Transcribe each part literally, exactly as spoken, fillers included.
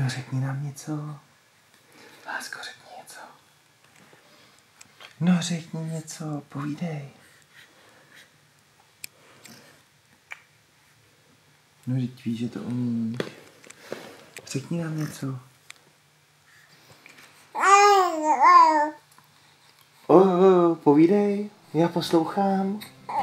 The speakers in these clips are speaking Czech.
No řekni nám něco. Lásko, řekni něco. No řekni něco, povídej. No teď víš, že to umíš. Řekni nám něco. O, o, povídej, já poslouchám.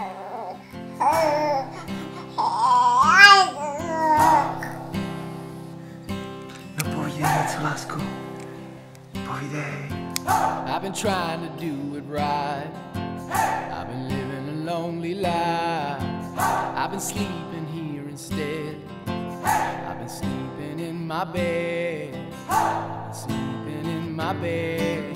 No povídej něco, lásko. Povídej. I've been trying to do it right. I've been living a lonely life. I've been sleeping here instead. I've been sleeping in my bed. I've been sleeping in my bed.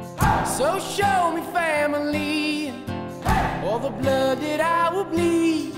So show me family, all the blood that I will bleed.